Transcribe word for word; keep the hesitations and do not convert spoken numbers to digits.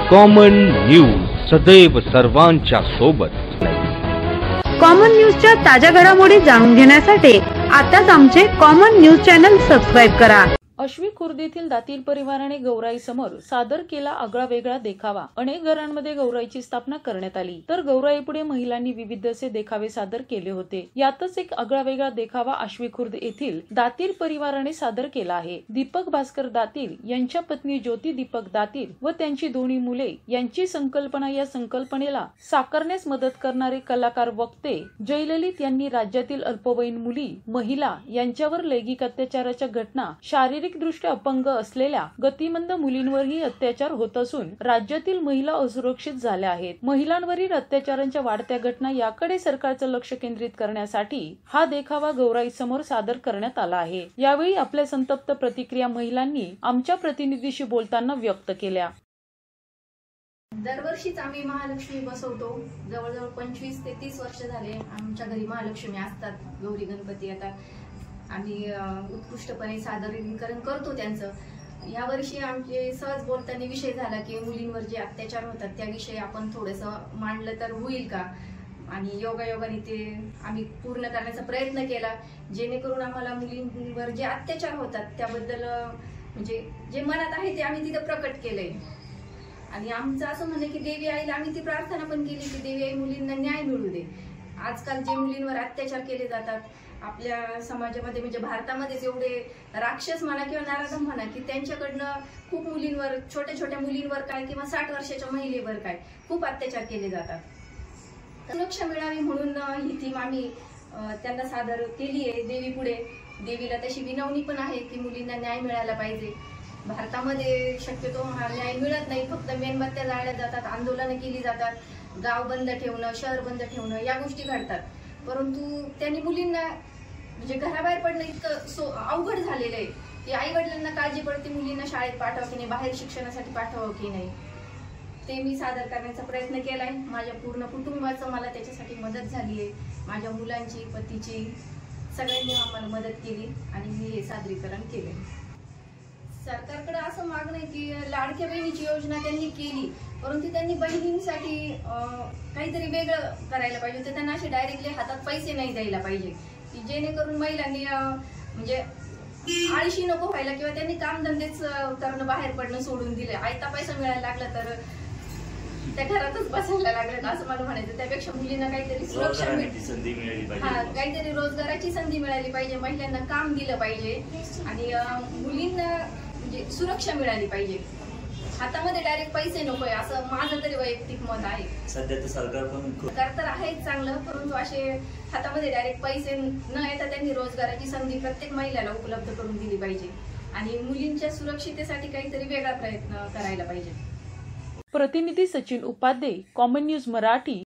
Common news सदैव सर्वांच्या सोबत। कॉमन न्यूजच्या ताज्या घडामोडी जाणून घेण्यासाठी आताच आमचे कॉमन न्यूज चॅनल सबस्क्राइब करा। आश्वी खुर्द येथील दातील परिवाराने गौराई समोर सादर केला आगळा वेगळा देखावा। अनेक घरांमध्ये गौराईची स्थापना करण्यात आली, तर गौराई पुढे महिलांनी विविध असे देखावे सादर केले होते। यातच एक आगळा वेगळा देखावा आश्वी खुर्द येथील दातील परिवाराने सादर केला आहे। दीपक भास्कर दातील यांच्या पत्नी ज्योती दीपक दातील व त्यांची दोन्ही मुले यांची संकल्पना या संकल्पनेला साकारण्यास मदत करणारे कलाकार वक्ते जयललित यांनी राज्यातील अल्पवयीन मुली, महिला यांच्यावर लैंगिक अत्याचाराच्या घटना, शारीरिक दृष्ट्या अपंग असलेल्या गतिमंद मुलींवरही अत्याचार होत असून राज्यातील महिला असुरक्षित झाल्या आहेत। महिलांवरील अत्याचारांच्या वाढत्या घटना याकडे सरकारचं लक्ष केंद्रित करण्यासाठी हा देखावा गौराई समोर सादर करण्यात आला आहे। यावेळी आपल्या संतप्त प्रतिक्रिया महिलांनी आमच्या प्रतिनिधीशी बोलताना व्यक्त केल्या। दरवर्षीच आम्ही महालक्ष्मी बसवतो। जवळजवळ पंचवीस ते तीस वर्ष झाले आमच्या घरी महालक्ष्मी असतात, गौरी गणपती येतात। आम्ही उत्कृष्टपणे सादरीकरण करतो त्यांचं। या वर्षी आमचे सहज बोलताना विषय झाला की मुलींवर जे अत्याचार होतात त्याविषयी आपण थोडंसं मांडलं तर होईल का, आणि योगायोगाने ते आम्ही पूर्ण करण्याचा प्रयत्न केला, जेणेकरून आम्हाला मुलींवर जे अत्याचार होतात त्याबद्दल म्हणजे जे मनात आहे ते आम्ही तिथं प्रकट केलंय। आणि आमचं असं म्हणणं की देवी आईला आम्ही ती प्रार्थना पण केली की देवी आई मुलींना न्याय मिळू दे। आजकाल जे मुलींवर अत्याचार केले जातात आपल्या समाजामध्ये, म्हणजे भारतामध्येच एवढे राक्षस म्हणा किंवा नराधम म्हणा की त्यांच्याकडनं खूप मुलींवर, छोट्या छोट्या मुलींवर काय किंवा साठ वर्षाच्या महिलेवर काय खूप अत्याचार केले जातात। सुरक्षा मिळावी म्हणून ही थीम आम्ही त्यांना सादर केली आहे देवी पुढे। देवीला तशी विनवणी पण आहे की मुलींना न्याय मिळाला पाहिजे। भारतामध्ये शक्यतो हा न्याय मिळत नाही, फक्त मेणबत्त्या जाळल्या जातात, आंदोलनं केली जातात, गाव बंद ठेवणं, शहर बंद ठेवणं या गोष्टी घडतात। परंतु त्यांनी मुलींना म्हणजे घराबाहेर पडणं इतकं सो अवघड झालेलं आहे की आई वडिलांना काळजी पडते मुलींना शाळेत पाठवा की नाही, बाहेर शिक्षणासाठी पाठवावं की नाही, ते मी सादर करण्याचा प्रयत्न केलाय। माझ्या पूर्ण कुटुंबाचं मला त्याच्यासाठी मदत झाली आहे, माझ्या मुलांची, पतीची, सगळ्यांनी आम्हाला मदत केली आणि मी हे सादरीकरण केले। सरकारकडे असं मागणं आहे की लाडक्या बहिणीची योजना त्यांनी केली, परंतु त्यांनी बहिणींसाठी काहीतरी वेगळं करायला पाहिजे होतं। त्यांना असे डायरेक्टली हातात पैसे नाही द्यायला पाहिजे की जेणेकरून महिलांनी म्हणजे आळशी नको व्हायला किंवा त्यांनी कामधंदेच करणं, बाहेर पडणं सोडून दिले। आयता पैसा मिळायला लागला तर त्या घरातच बसायला लागलं असं मला म्हणायचं। त्यापेक्षा मुलींना काहीतरी सुरक्षा संधी मिळाली पाहिजे, हा काहीतरी रोजगाराची संधी मिळाली पाहिजे, महिलांना काम दिलं पाहिजे आणि मुलींना म्हणजे सुरक्षा मिळाली पाहिजे। हातामध्ये डायरेक्ट पैसे नकोय असं माझं तरी वैयक्तिक मत आहे। सध्या तर सरकार पण सरकार तर आहेच चांगलं, परंतु असे हातामध्ये डायरेक्ट पैसे न येता त्यांनी रोजगाराची संधी प्रत्येक महिलेला उपलब्ध करून दिली पाहिजे आणि मुलींच्या सुरक्षितेसाठी काहीतरी वेगळा प्रयत्न करायला पाहिजे। प्रतिनिधी सचिन उपाध्ये, कॉमन न्यूज मराठी।